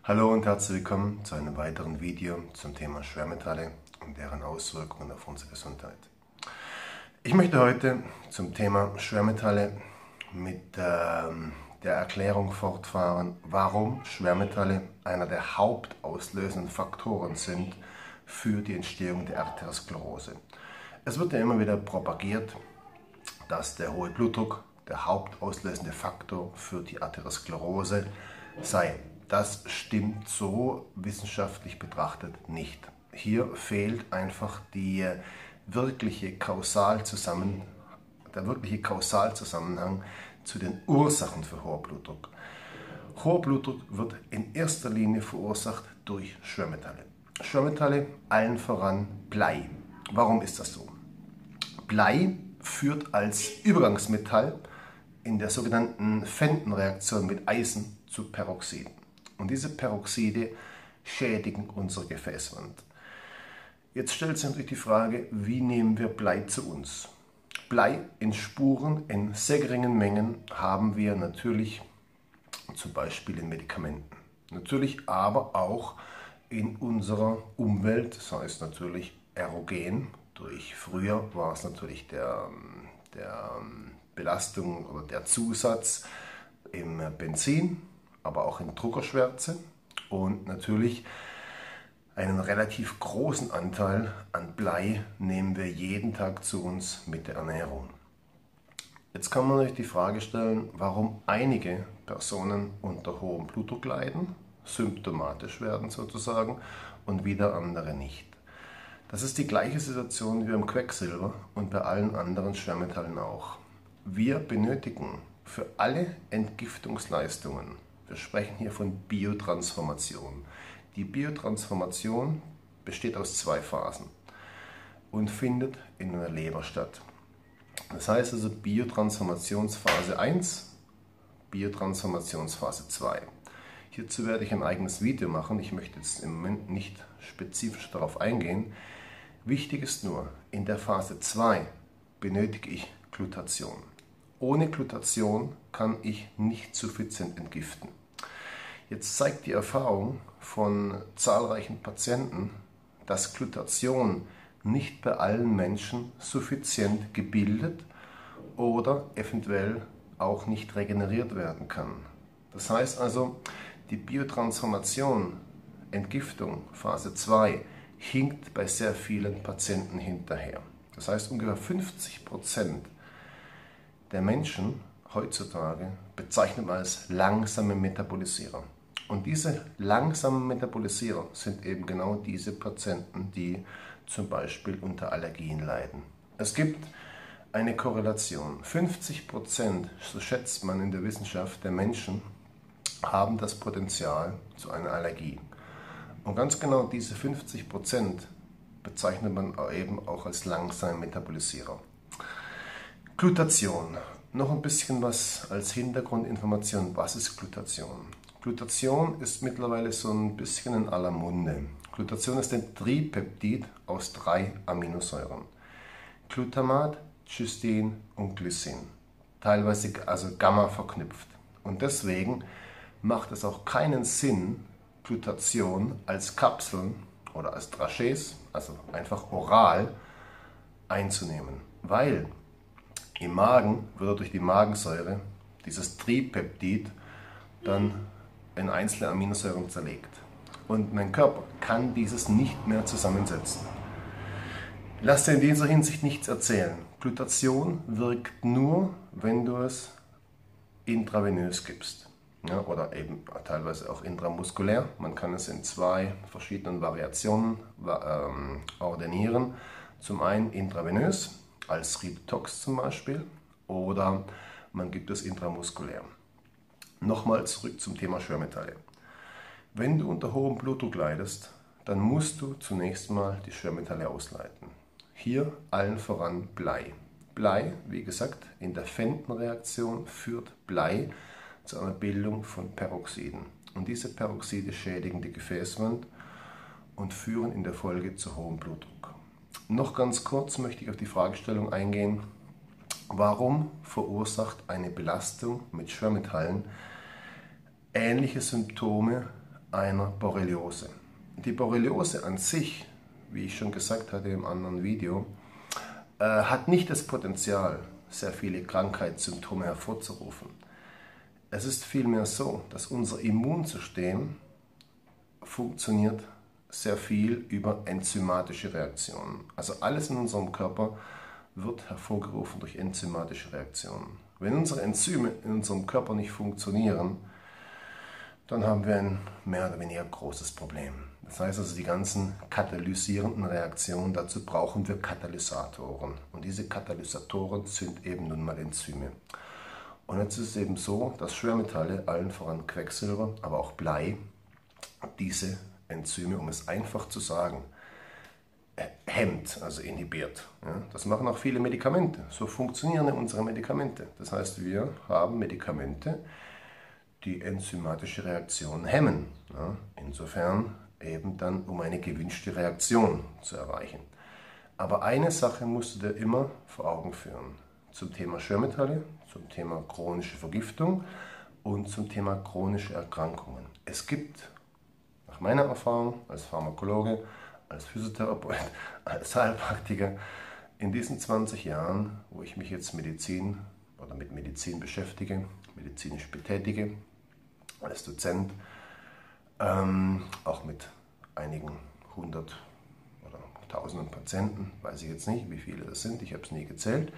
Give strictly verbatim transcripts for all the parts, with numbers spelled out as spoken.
Hallo und herzlich willkommen zu einem weiteren Video zum Thema Schwermetalle und deren Auswirkungen auf unsere Gesundheit. Ich möchte heute zum Thema Schwermetalle mit ähm, der Erklärung fortfahren, warum Schwermetalle einer der hauptauslösenden Faktoren sind für die Entstehung der Arteriosklerose. Es wird ja immer wieder propagiert, dass der hohe Blutdruck der hauptauslösende Faktor für die Arteriosklerose sei. Das stimmt so wissenschaftlich betrachtet nicht. Hier fehlt einfach die wirkliche Kausalzusammen, der wirkliche Kausalzusammenhang zu den Ursachen für hohen Blutdruck. Hoher Blutdruck wird in erster Linie verursacht durch Schwermetalle. Schwermetalle, allen voran Blei. Warum ist das so? Blei führt als Übergangsmetall in der sogenannten Fenton-Reaktion mit Eisen zu Peroxiden. Und diese Peroxide schädigen unsere Gefäßwand. Jetzt stellt sich natürlich die Frage, wie nehmen wir Blei zu uns? Blei in Spuren in sehr geringen Mengen haben wir natürlich zum Beispiel in Medikamenten. Natürlich aber auch in unserer Umwelt, das heißt natürlich erogen. Durch früher war es natürlich der, der Belastung oder der Zusatz im Benzin, aber auch in Druckerschwärze und natürlich einen relativ großen Anteil an Blei nehmen wir jeden Tag zu uns mit der Ernährung. Jetzt kann man sich die Frage stellen, warum einige Personen unter hohem Blutdruck leiden, symptomatisch werden sozusagen, und wieder andere nicht. Das ist die gleiche Situation wie beim Quecksilber und bei allen anderen Schwermetallen auch. Wir benötigen für alle Entgiftungsleistungen, wir sprechen hier von Biotransformation. Die Biotransformation besteht aus zwei Phasen und findet in der Leber statt. Das heißt also Biotransformationsphase eins, Biotransformationsphase zwei. Hierzu werde ich ein eigenes Video machen. Ich möchte jetzt im Moment nicht spezifisch darauf eingehen. Wichtig ist nur, in der Phase zwei benötige ich Glutation. Ohne Glutation kann ich nicht suffizient entgiften. Jetzt zeigt die Erfahrung von zahlreichen Patienten, dass Glutation nicht bei allen Menschen suffizient gebildet oder eventuell auch nicht regeneriert werden kann. Das heißt also, die Biotransformation, Entgiftung, Phase zwei, hinkt bei sehr vielen Patienten hinterher. Das heißt, ungefähr fünfzig Prozent der Menschen heutzutage bezeichnet man als langsame Metabolisierer. Und diese langsamen Metabolisierer sind eben genau diese Patienten, die zum Beispiel unter Allergien leiden. Es gibt eine Korrelation. fünfzig Prozent, so schätzt man in der Wissenschaft, der Menschen haben das Potenzial zu einer Allergie. Und ganz genau diese fünfzig Prozent bezeichnet man eben auch als langsame Metabolisierer. Glutation. Noch ein bisschen was als Hintergrundinformation. Was ist Glutation? Glutation ist mittlerweile so ein bisschen in aller Munde. Glutation ist ein Tripeptid aus drei Aminosäuren. Glutamat, Cystein und Glycin. Teilweise also Gamma verknüpft. Und deswegen macht es auch keinen Sinn, Glutation als Kapseln oder als Dragees, also einfach oral, einzunehmen. Weil im Magen wird durch die Magensäure dieses Tripeptid dann in einzelne Aminosäuren zerlegt. Und mein Körper kann dieses nicht mehr zusammensetzen. Lass dir in dieser Hinsicht nichts erzählen. Glutation wirkt nur, wenn du es intravenös gibst. Ja, oder eben teilweise auch intramuskulär. Man kann es in zwei verschiedenen Variationen ähm, ordinieren. Zum einen intravenös, als Ritox zum Beispiel, oder man gibt es intramuskulär. Nochmal zurück zum Thema Schwermetalle. Wenn du unter hohem Blutdruck leidest, dann musst du zunächst mal die Schwermetalle ausleiten. Hier allen voran Blei. Blei, wie gesagt, in der Fenton-Reaktion führt Blei zu einer Bildung von Peroxiden. Und diese Peroxide schädigen die Gefäßwand und führen in der Folge zu hohem Blutdruck. Noch ganz kurz möchte ich auf die Fragestellung eingehen, warum verursacht eine Belastung mit Schwermetallen ähnliche Symptome einer Borreliose. Die Borreliose an sich, wie ich schon gesagt hatte im anderen Video, äh, hat nicht das Potenzial, sehr viele Krankheitssymptome hervorzurufen. Es ist vielmehr so, dass unser Immunsystem funktioniert sehr viel über enzymatische Reaktionen. Also alles in unserem Körper wird hervorgerufen durch enzymatische Reaktionen. Wenn unsere Enzyme in unserem Körper nicht funktionieren, dann haben wir ein mehr oder weniger großes Problem. Das heißt also, die ganzen katalysierenden Reaktionen, dazu brauchen wir Katalysatoren. Und diese Katalysatoren sind eben nun mal Enzyme. Und jetzt ist es eben so, dass Schwermetalle, allen voran Quecksilber, aber auch Blei, diese Enzyme, um es einfach zu sagen, hemmt, also inhibiert. Ja, das machen auch viele Medikamente. So funktionieren unsere Medikamente. Das heißt, wir haben Medikamente, die enzymatische Reaktion hemmen. Ja, insofern eben dann, um eine gewünschte Reaktion zu erreichen. Aber eine Sache musst du dir immer vor Augen führen. Zum Thema Schwermetalle, zum Thema chronische Vergiftung und zum Thema chronische Erkrankungen. Es gibt, nach meiner Erfahrung als Pharmakologe, als Physiotherapeut, als Heilpraktiker, in diesen zwanzig Jahren, wo ich mich jetzt Medizin oder mit Medizin beschäftige, medizinisch betätige, als Dozent, ähm, auch mit einigen hundert oder tausenden Patienten, weiß ich jetzt nicht, wie viele das sind, ich habe es nie gezählt,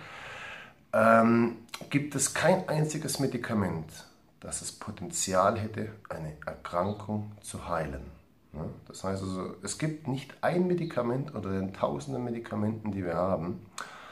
ähm, gibt es kein einziges Medikament, das das Potenzial hätte, eine Erkrankung zu heilen. Ja, das heißt also, es gibt nicht ein Medikament oder den tausenden Medikamenten, die wir haben,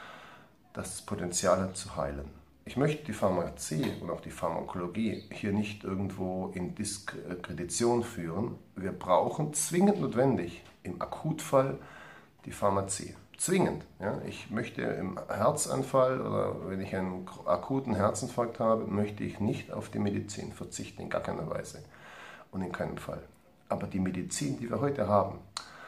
das das Potenzial hat zu heilen. Ich möchte die Pharmazie und auch die Pharmakologie hier nicht irgendwo in Diskredition führen. Wir brauchen zwingend notwendig im Akutfall die Pharmazie. Zwingend. Ja. Ich möchte im Herzanfall oder wenn ich einen akuten Herzinfarkt habe, möchte ich nicht auf die Medizin verzichten, in gar keiner Weise und in keinem Fall. Aber die Medizin, die wir heute haben,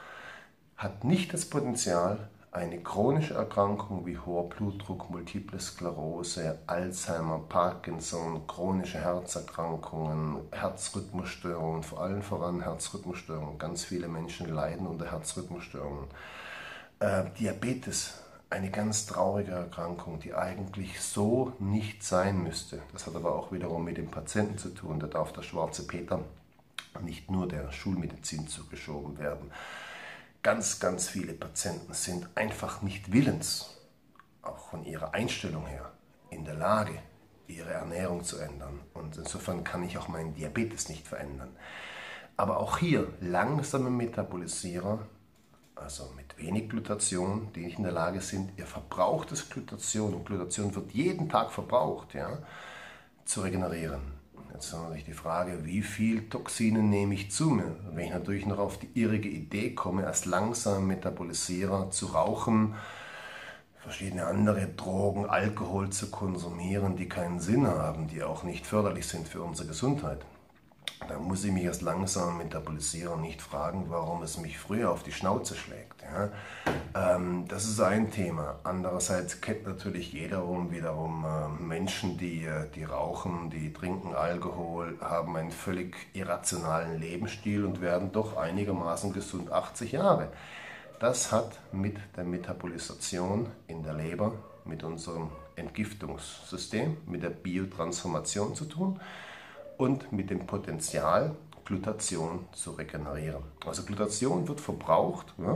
hat nicht das Potenzial, eine chronische Erkrankung wie hoher Blutdruck, Multiple Sklerose, Alzheimer, Parkinson, chronische Herzerkrankungen, Herzrhythmusstörungen, vor allem voran Herzrhythmusstörungen. Ganz viele Menschen leiden unter Herzrhythmusstörungen. Äh, Diabetes, eine ganz traurige Erkrankung, die eigentlich so nicht sein müsste. Das hat aber auch wiederum mit dem Patienten zu tun. Da darf der schwarze Peter nicht nur der Schulmedizin zugeschoben werden. Ganz, ganz viele Patienten sind einfach nicht willens, auch von ihrer Einstellung her, in der Lage, ihre Ernährung zu ändern. Und insofern kann ich auch meinen Diabetes nicht verändern. Aber auch hier langsame Metabolisierer, also mit wenig Glutation, die nicht in der Lage sind, ihr verbrauchtes Glutation, und Glutation wird jeden Tag verbraucht, ja, zu regenerieren. Jetzt ist natürlich die Frage, wie viel Toxine nehme ich zu mir? Wenn ich natürlich noch auf die irrige Idee komme, als langsamer Metabolisierer zu rauchen, verschiedene andere Drogen, Alkohol zu konsumieren, die keinen Sinn haben, die auch nicht förderlich sind für unsere Gesundheit, dann muss ich mich als langsamer Metabolisierer nicht fragen, warum es mich früher auf die Schnauze schlägt. Ja? Ähm, das ist ein Thema. Andererseits kennt natürlich jeder um, wiederum äh, Menschen, die, die rauchen, die trinken Alkohol, haben einen völlig irrationalen Lebensstil und werden doch einigermaßen gesund achtzig Jahre. Das hat mit der Metabolisation in der Leber, mit unserem Entgiftungssystem, mit der Biotransformation zu tun und mit dem Potenzial, Glutation zu regenerieren. Also Glutation wird verbraucht, ja,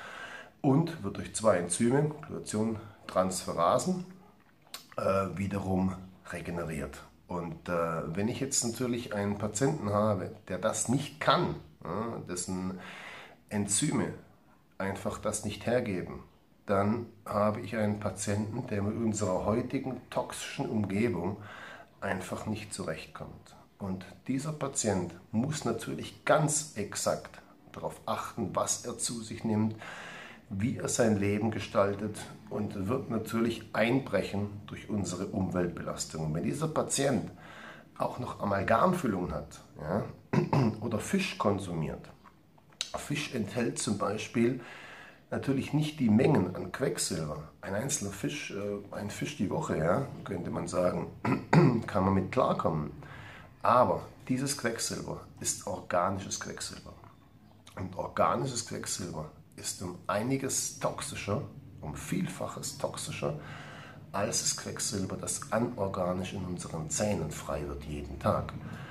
und wird durch zwei Enzyme, Glutation-Transferasen, äh, wiederum regeneriert. Und äh, wenn ich jetzt natürlich einen Patienten habe, der das nicht kann, ja, dessen Enzyme einfach das nicht hergeben, dann habe ich einen Patienten, der mit unserer heutigen toxischen Umgebung einfach nicht zurechtkommt. Und dieser Patient muss natürlich ganz exakt darauf achten, was er zu sich nimmt, wie er sein Leben gestaltet und wird natürlich einbrechen durch unsere Umweltbelastung. Und wenn dieser Patient auch noch Amalgamfüllung hat, ja, oder Fisch konsumiert, Fisch enthält zum Beispiel natürlich nicht die Mengen an Quecksilber. Ein einzelner Fisch, äh, ein Fisch die Woche, ja, könnte man sagen, kann man mit klarkommen. Aber dieses Quecksilber ist organisches Quecksilber. Und organisches Quecksilber ist um einiges toxischer, um Vielfaches toxischer, als das Quecksilber, das anorganisch in unseren Zähnen frei wird jeden Tag.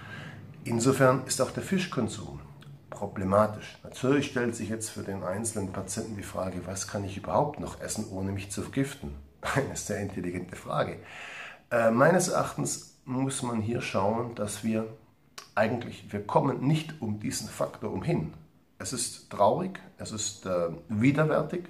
Insofern ist auch der Fischkonsum problematisch. Natürlich stellt sich jetzt für den einzelnen Patienten die Frage, was kann ich überhaupt noch essen, ohne mich zu vergiften? Eine sehr intelligente Frage. Äh, meines Erachtens muss man hier schauen, dass wir eigentlich, wir kommen nicht um diesen Faktor umhin. Es ist traurig, es ist äh, widerwärtig,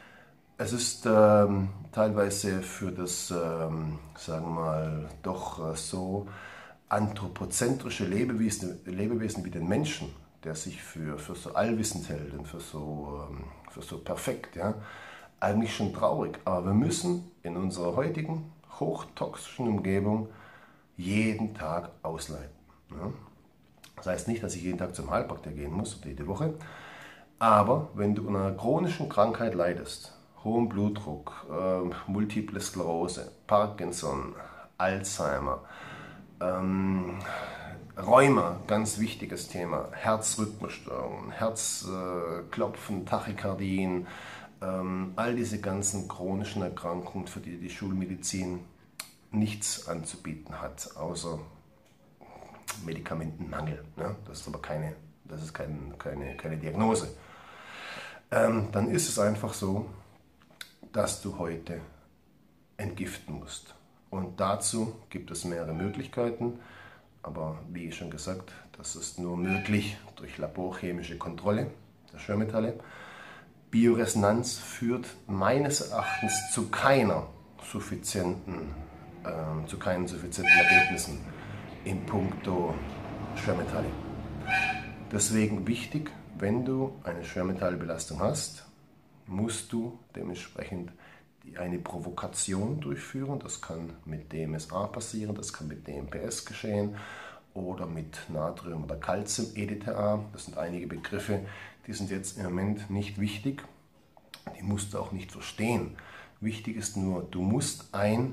es ist äh, teilweise für das, äh, sagen wir mal, doch äh, so anthropozentrische Lebewesen, Lebewesen wie den Menschen, der sich für, für so allwissend hält und für so, ähm, für so perfekt, ja, eigentlich schon traurig. Aber wir müssen in unserer heutigen hochtoxischen Umgebung jeden Tag ausleiten. Ja. Das heißt nicht, dass ich jeden Tag zum Heilpraktiker gehen muss oder jede Woche, aber wenn du unter einer chronischen Krankheit leidest, hohen Blutdruck, äh, Multiple Sklerose, Parkinson, Alzheimer, ähm, Rheuma, ganz wichtiges Thema, Herzrhythmusstörungen, Herzklopfen, äh, Tachykardien, ähm, all diese ganzen chronischen Erkrankungen, für die die Schulmedizin nichts anzubieten hat, außer Medikamentenmangel. Ne? Das ist aber keine, das ist kein, keine, keine Diagnose. Ähm, dann ist es einfach so, dass du heute entgiften musst. Und dazu gibt es mehrere Möglichkeiten, aber wie schon gesagt, das ist nur möglich durch laborchemische Kontrolle der Schwermetalle. Bioresonanz führt meines Erachtens zu keiner suffizienten, äh, zu keinen suffizienten Ergebnissen in puncto Schwermetalle. Deswegen wichtig, wenn du eine Schwermetallbelastung hast, musst du dementsprechend eine Provokation durchführen. Das kann mit D M S A passieren, das kann mit D M P S geschehen oder mit Natrium- oder Calcium-E D T A. Das sind einige Begriffe, die sind jetzt im Moment nicht wichtig. Die musst du auch nicht verstehen. Wichtig ist nur, du musst ein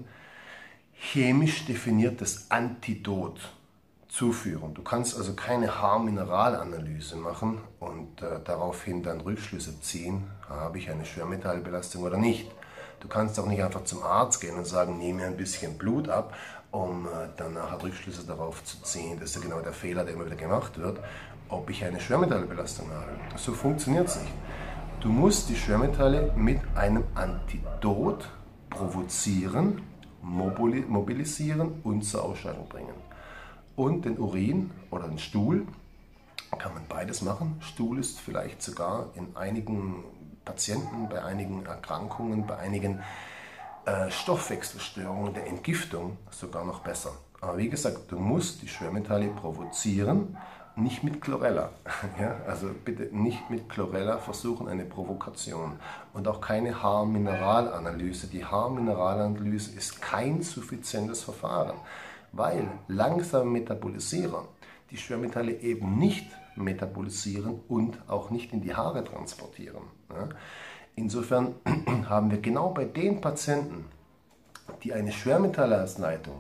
chemisch definiertes Antidot zuführen. Du kannst also keine Haarmineralanalyse machen und äh, daraufhin dann Rückschlüsse ziehen, habe ich eine Schwermetallbelastung oder nicht. Du kannst auch nicht einfach zum Arzt gehen und sagen, nehme mir ein bisschen Blut ab, um äh, dann nachher Rückschlüsse darauf zu ziehen. Das ist ja genau der Fehler, der immer wieder gemacht wird, ob ich eine Schwermetallbelastung habe. So funktioniert es nicht. Du musst die Schwermetalle mit einem Antidot provozieren, mobilisieren und zur Ausscheidung bringen. Und den Urin oder den Stuhl kann man beides machen. Stuhl ist vielleicht sogar in einigen Patienten, bei einigen Erkrankungen, bei einigen äh, Stoffwechselstörungen der Entgiftung sogar noch besser. Aber wie gesagt, du musst die Schwermetalle provozieren, nicht mit Chlorella. Ja, also bitte nicht mit Chlorella versuchen, eine Provokation. Und auch keine Haarmineralanalyse. Die Haarmineralanalyse ist kein suffizientes Verfahren, weil langsame Metabolisierer die Schwermetalle eben nicht metabolisieren und auch nicht in die Haare transportieren. Ja. Insofern haben wir genau bei den Patienten, die eine Schwermetallausleitung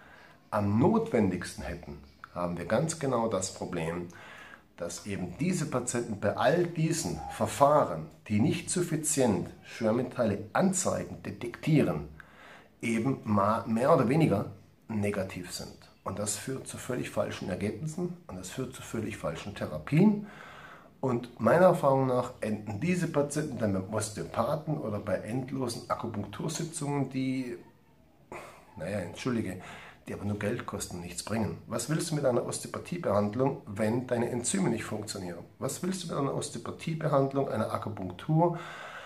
am notwendigsten hätten, haben wir ganz genau das Problem, dass eben diese Patienten bei all diesen Verfahren, die nicht suffizient Schwermetalle anzeigen, detektieren, eben mehr oder weniger negativ sind. Und das führt zu völlig falschen Ergebnissen und das führt zu völlig falschen Therapien. Und meiner Erfahrung nach enden diese Patienten dann beim Osteopathen oder bei endlosen Akupunktursitzungen, die, naja, entschuldige, die aber nur Geld kosten und nichts bringen. Was willst du mit einer Osteopathiebehandlung, wenn deine Enzyme nicht funktionieren? Was willst du mit einer Osteopathiebehandlung, einer Akupunktur,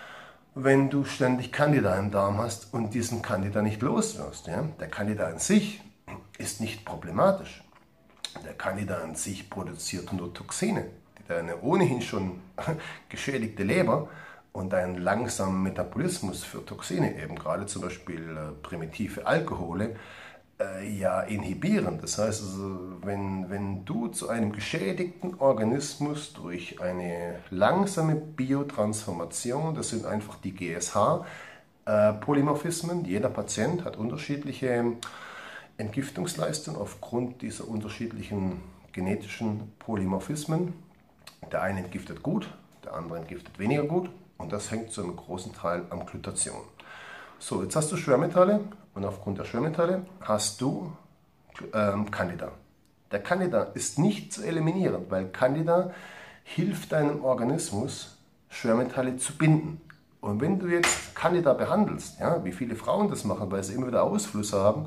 wenn du ständig Candida im Darm hast und diesen Candida nicht los wirst? Ja? Der Candida an sich ist nicht problematisch. Der Candida an sich produziert nur Toxine, die deine ohnehin schon geschädigte Leber und einen langsamen Metabolismus für Toxine, eben gerade zum Beispiel äh, primitive Alkohole, äh, ja inhibieren. Das heißt, also, wenn, wenn du zu einem geschädigten Organismus durch eine langsame Biotransformation, das sind einfach die G S H-Polymorphismen, jeder Patient hat unterschiedliche Entgiftungsleistung aufgrund dieser unterschiedlichen genetischen Polymorphismen. Der eine entgiftet gut, der andere entgiftet weniger gut und das hängt zu einem großen Teil am Glutathion. So, jetzt hast du Schwermetalle und aufgrund der Schwermetalle hast du ähm, Candida. Der Candida ist nicht zu eliminieren, weil Candida hilft deinem Organismus, Schwermetalle zu binden. Und wenn du jetzt Candida behandelst, ja, wie viele Frauen das machen, weil sie immer wieder Ausflüsse haben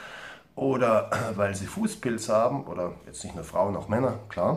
oder weil sie Fußpilz haben, oder jetzt nicht nur Frauen, auch Männer, klar,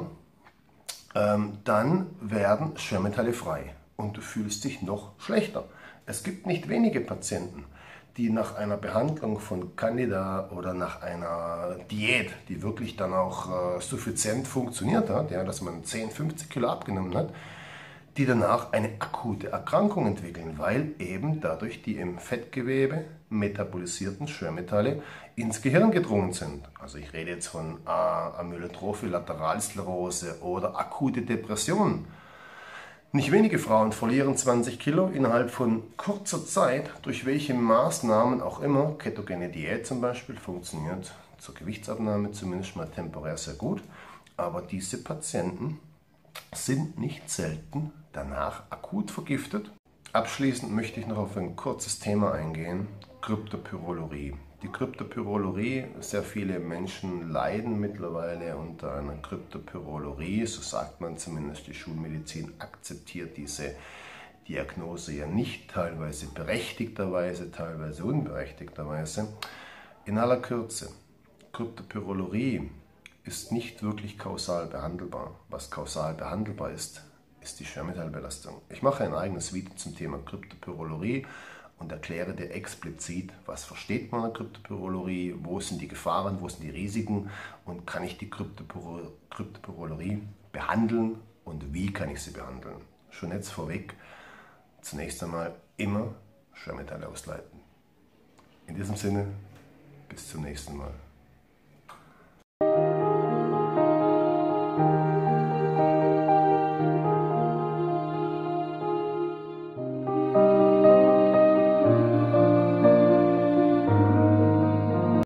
ähm, dann werden Schwermetalle frei und du fühlst dich noch schlechter. Es gibt nicht wenige Patienten, die nach einer Behandlung von Candida oder nach einer Diät, die wirklich dann auch äh, suffizient funktioniert hat, ja, dass man zehn, fünfzig Kilo abgenommen hat, die danach eine akute Erkrankung entwickeln, weil eben dadurch die im Fettgewebe metabolisierten Schwermetalle ins Gehirn gedrungen sind. Also ich rede jetzt von äh, Amyotrophe Lateralsklerose oder akute Depressionen. Nicht wenige Frauen verlieren zwanzig Kilo innerhalb von kurzer Zeit, durch welche Maßnahmen auch immer, ketogene Diät zum Beispiel, funktioniert zur Gewichtsabnahme zumindest mal temporär sehr gut, aber diese Patienten sind nicht selten danach akut vergiftet. Abschließend möchte ich noch auf ein kurzes Thema eingehen, Kryptopyrrolurie. Die Kryptopyrrolurie, sehr viele Menschen leiden mittlerweile unter einer Kryptopyrrolurie, so sagt man zumindest, die Schulmedizin akzeptiert diese Diagnose ja nicht, teilweise berechtigterweise, teilweise unberechtigterweise. In aller Kürze, Kryptopyrrolurie ist nicht wirklich kausal behandelbar. Was kausal behandelbar ist, ist die Schwermetallbelastung. Ich mache ein eigenes Video zum Thema Kryptopyrrolurie und erkläre dir explizit, was versteht man an Kryptopyrrolurie, wo sind die Gefahren, wo sind die Risiken und kann ich die Kryptopyrrolurie behandeln und wie kann ich sie behandeln. Schon jetzt vorweg, zunächst einmal immer Schwermetalle ausleiten. In diesem Sinne, bis zum nächsten Mal.